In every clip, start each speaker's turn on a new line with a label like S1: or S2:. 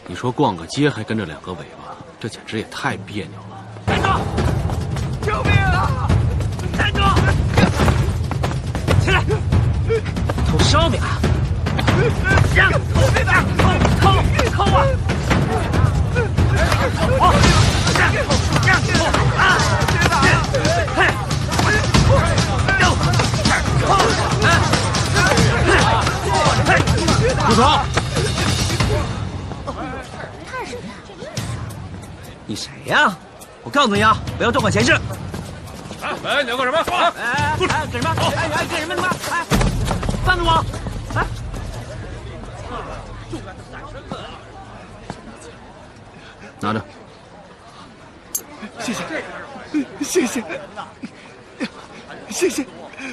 S1: 你说逛个街还跟着两个尾巴，这简直也太别扭了。
S2: 站住！救命啊！站住！起来！偷烧饼啊！让！抠啊！好！让！啊！嘿！
S1: 住手！
S2: 你谁呀？我告诉你啊，不要多管闲事。
S1: 哎，你要干什么？
S2: 哎，干什么？哎，干什么？哎，放开我！哎，
S1: 拿着。
S3: 谢谢，谢谢，谢谢。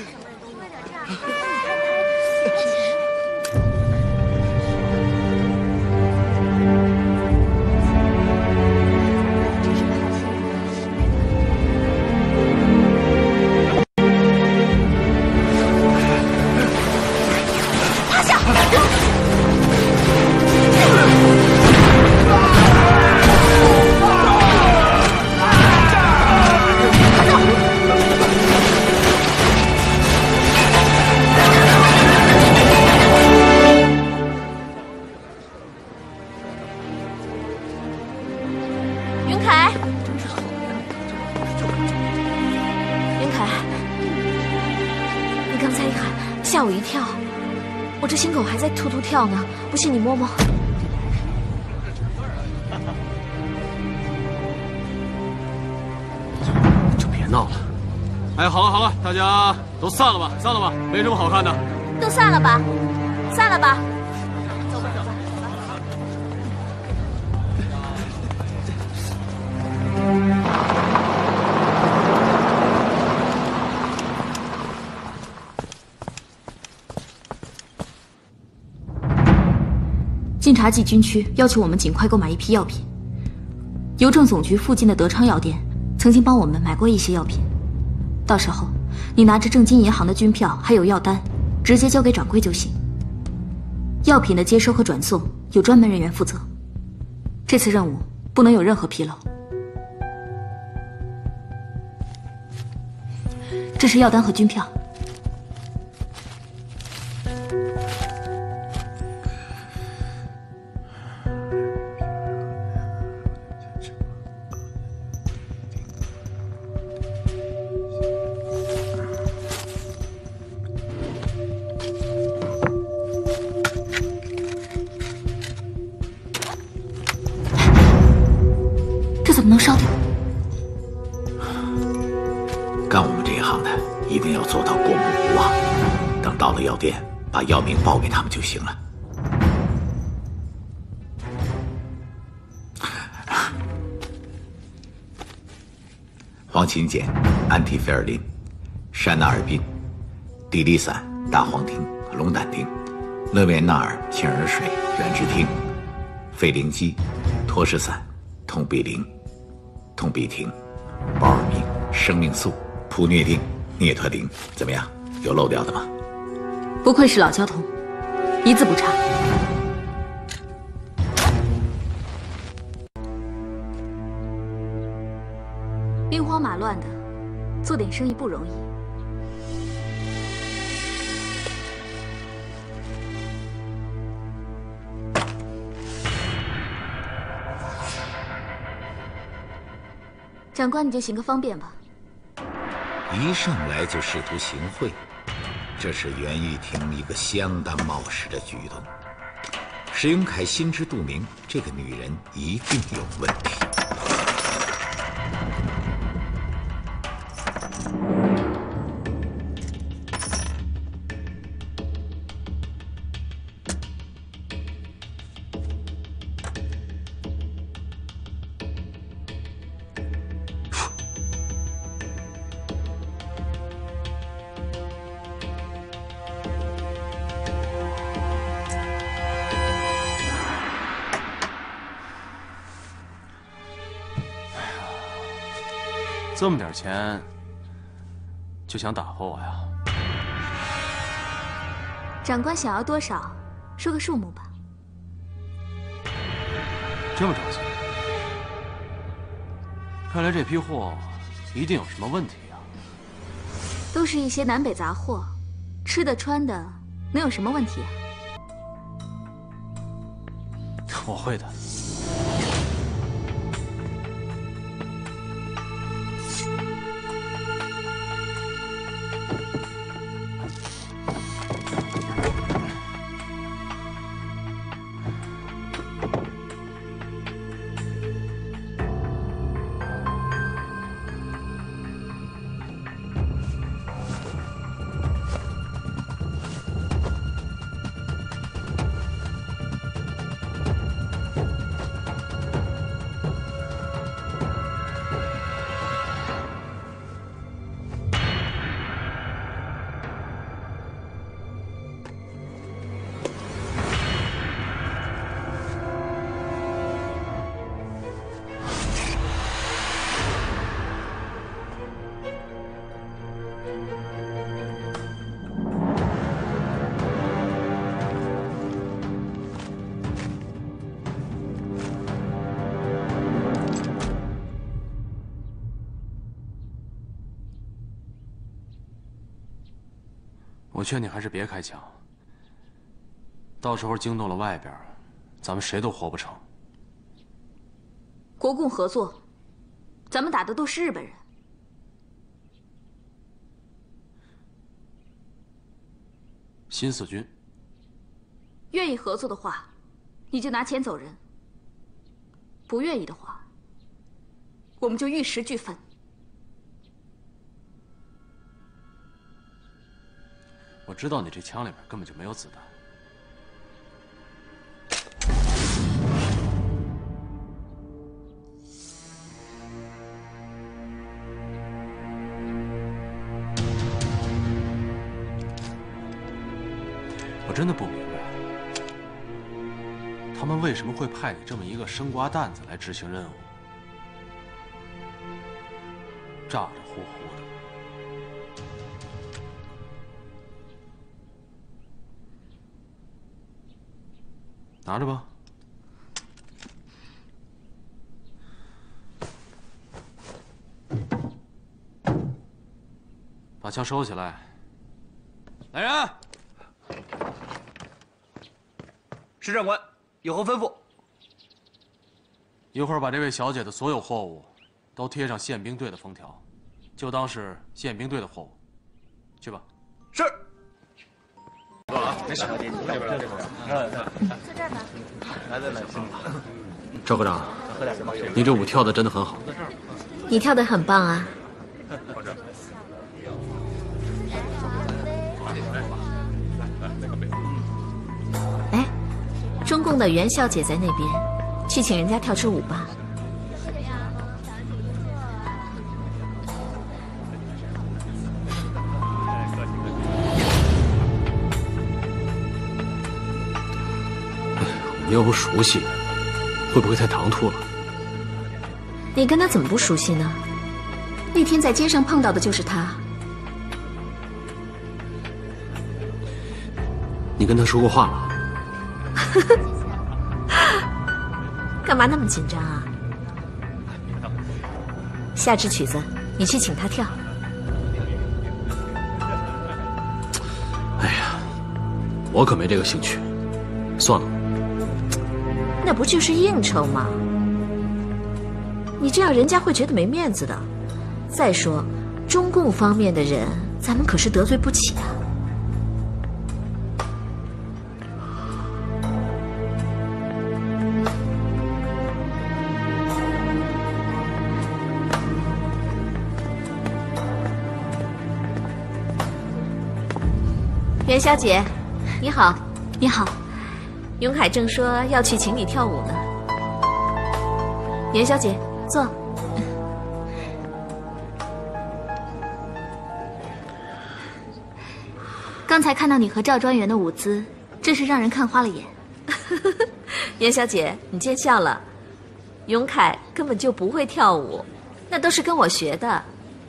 S4: 吓我一跳，我这心口还在突突跳呢，不信你摸摸。
S1: 就别闹了。哎，好了好了，大家都散了吧，散了吧，没什么好看的。
S4: 都散了吧，散了吧。走吧走吧。晋察冀军区要求我们尽快购买一批药品。邮政总局附近的德昌药店曾经帮我们买过一些药品，到时候你拿着正金银行的军票还有药单，直接交给掌柜就行。药品的接收和转送有专门人员负责。这次任务不能有任何纰漏。这是药单和军票。这怎么能烧掉？
S5: 干我们这一行的，一定要做到过目不忘。等到了药店，把药名报给他们就行了。黄芩碱、安替费尔林、山纳尔滨、地利散、大黄丁、龙胆丁、勒维纳尔、杏仁水、软质汀、费灵基、托氏散、通必灵、通必婷、保尔明、生命素、普虐定、涅特林，怎么样？有漏掉的吗？
S4: 不愧是老交通，一字不差。兵荒马乱的，做点生意不容易。长官，你就行个方便吧。
S5: 一上来就试图行贿，这是袁玉婷一个相当冒失的举动。石永凯心知肚明，这个女人一定有问题。
S1: 这么点钱，就想打发我呀？
S4: 长官想要多少，说个数目吧。
S1: 这么着急？看来这批货一定有什么问题啊！
S4: 都是一些南北杂货，吃的穿的能有什么问题啊？
S1: 我会的。我劝你还是别开枪，到时候惊动了外边，咱们谁都活不成。
S4: 国共合作，咱们打的都是日本人。
S1: 新四军，
S4: 愿意合作的话，你就拿钱走人；不愿意的话，我们就玉石俱焚。
S1: 我知道你这枪里面根本就没有子弹。我真的不明白，他们为什么会派你这么一个生瓜蛋子来执行任务，咋着呼呼的。拿着吧。把枪收起来。来人！
S2: 石长官，有何吩咐？
S1: 一会儿把这位小姐的所有货物都贴上宪兵队的封条，就当是宪兵队的货物。去吧。
S2: 是。
S6: 没事，在这儿呢。
S1: 赵科长，你这舞跳的真的很好。
S4: 你跳得很棒啊！哎，中共的袁小姐在那边，去请人家跳支舞吧。
S1: 你又不熟悉，会不会太唐突了？
S4: 你跟他怎么不熟悉呢？那天在街上碰到的就是他。
S1: 你跟他说过话了？
S4: 干嘛那么紧张啊？下支曲子你去请他跳。
S1: 哎呀，我可没这个兴趣，算了。
S4: 那不就是应酬吗？你这样人家会觉得没面子的。再说，中共方面的人，咱们可是得罪不起啊。袁小姐，你好。你好。永海正说要去请你跳舞呢。袁小姐，坐。刚才看到你和赵专员的舞姿，真是让人看花了眼。袁小姐，你见笑了。永凯根本就不会跳舞，那都是跟我学的。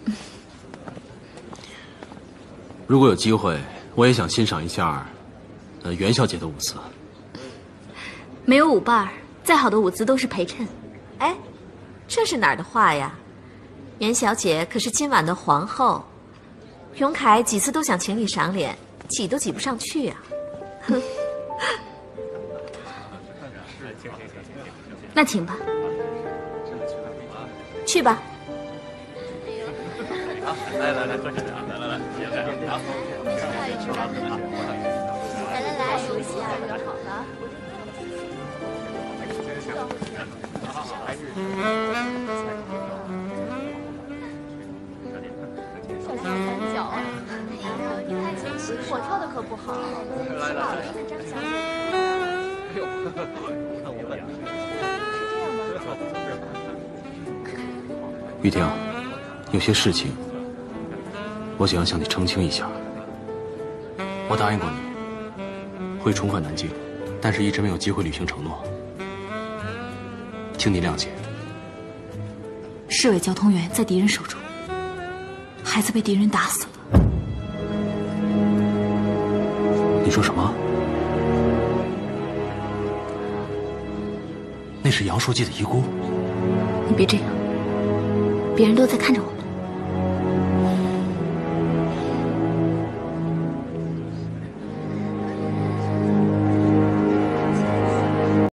S1: 如果有机会，我也想欣赏一下袁小姐的舞姿。
S4: 没有舞伴， 再好的舞姿都是陪衬。
S7: 哎，这是哪儿的话呀？袁小姐可是今晚的皇后，永凯几次都想请你赏脸，挤都挤不上去呀。哼。
S4: 那请吧。
S7: 去吧。
S6: 来，熟悉啊，好了。我来三角啊！你太谦虚，我跳的可不好。是老师跟张小姐。哎呦，看我本事。是这样吗？
S1: 玉婷，有些事情，我想要向你澄清一下。我答应过你，会重返南京，但是一直没有机会履行承诺，请你谅解。
S4: 市委交通员在敌人手中，孩子被敌人打死了。
S1: 你说什么？那是杨书记的遗孤？
S4: 你别这样，别人都在看着我们。